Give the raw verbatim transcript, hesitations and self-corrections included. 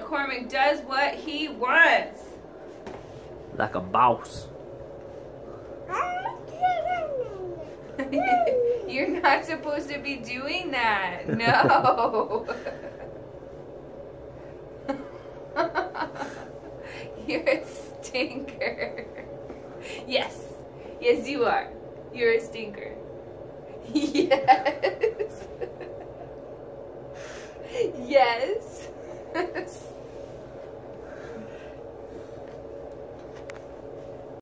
McCormick does what he wants. Like a boss. You're not supposed to be doing that. No. You're a stinker. Yes. Yes, you are. You're a stinker. Yes. Yes.